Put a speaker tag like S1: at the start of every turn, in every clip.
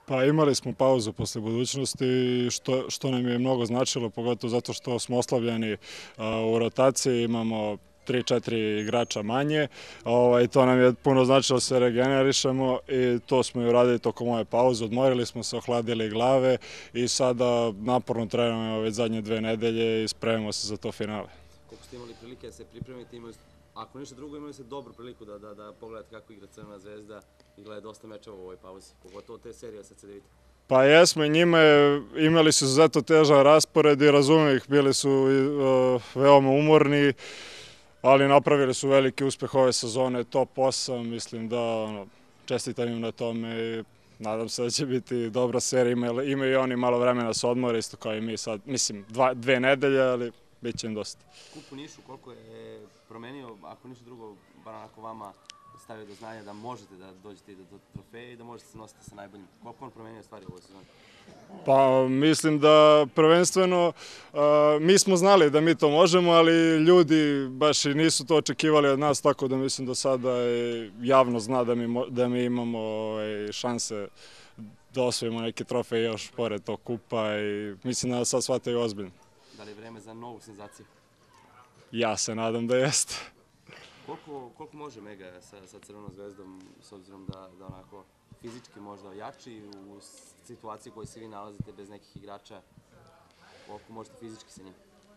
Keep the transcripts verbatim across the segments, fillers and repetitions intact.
S1: Pa imali smo pauzu posle budućnosti, što, što nam je mnogo značilo, pogotovo zato što smo oslavljeni u rotaciji, imamo tri četiri igrača manje. Ovaj, to nam je puno značilo da se regenerišemo i to smo i uradili tokom ove pauze. Odmorili smo se, ohladili glave i sada naporno trenujemo već zadnje dve nedelje i spremimo se za to finale.
S2: Koliko ste imali prilike da se pripremite, imali, ako ništa drugo, imali ste dobru priliku da, da, da pogledate kako igra Crvena zvezda i gleda dosta mečeva u ovoj pauzi, pogotovo te serije sa C D.
S1: Pa jesmo i njima imali su izuzetno težan raspored i razumem ih, bili su uh, veoma umorni, ali napravili su veliki uspeh ove sezone, top osam, mislim da ono, čestitam im na tome i nadam se da će biti dobra serija, imaju, imaju i oni malo vremena sa odmora, isto kao i mi sad, mislim dva, dve nedelje, ali bit će im dosta.
S2: Kup u Nišu, koliko je promenio, ako ništa drugo, bar onako vama stavio do znanja da možete da dođete i do trofeje i da možete se nositi sa najboljim. Koliko on promenio stvari u ovoj sezoni?
S1: Pa mislim da prvenstveno uh, mi smo znali da mi to možemo, ali ljudi baš i nisu to očekivali od nas, tako da mislim da sada javno zna da mi, da mi imamo ovaj, šanse da osvojimo neke trofeje još pored tog kupa i mislim da sad shvataju ozbiljno.
S2: Da li je vreme za novu senzaciju?
S1: Ja se nadam da jeste.
S2: Koliko, koliko može Mega sa, sa Crvenom zvezdom, s obzirom da, da onako fizički možda ojači u situaciji u kojoj se vi nalazite bez nekih igrača, koliko možete fizički sa njim?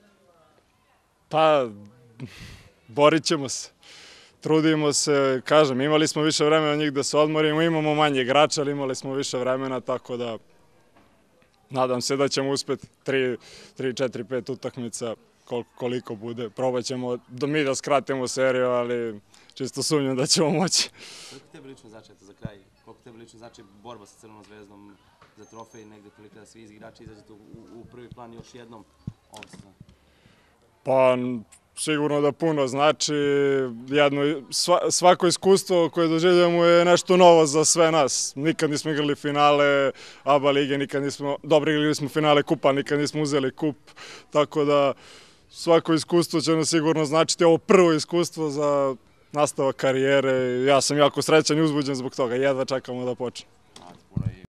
S1: Pa, borit ćemo se. Trudimo se, kažem, imali smo više vremena njih da se odmorimo, imamo manje igrača, ali imali smo više vremena, tako da nadam se da ćemo uspeti tri, četiri, pet utakmica koliko bude. Probat ćemo mi da skratimo seriju, ali čisto sumnjam da ćemo moći.
S2: Koliko tebe lično znači, za kraj, koliko tebe lično znači borba sa Crvenom zvezdom za trofej, negde prilika da svi igrači izađete u, u prvi plan još jednom ovom sezonu?
S1: Pa, sigurno da puno znači. Jedno, sva, svako iskustvo koje doživljamo je nešto novo za sve nas. Nikad nismo igrali finale A B A lige, nikad nismo, dobro igrali smo finale kupa, nikad nismo uzeli kup, tako da svako iskustvo će nas sigurno značiti. Ovo prvo iskustvo za nastavak karijere. Ja sam jako srećan i uzbuđen zbog toga. Jedva čekamo da počne.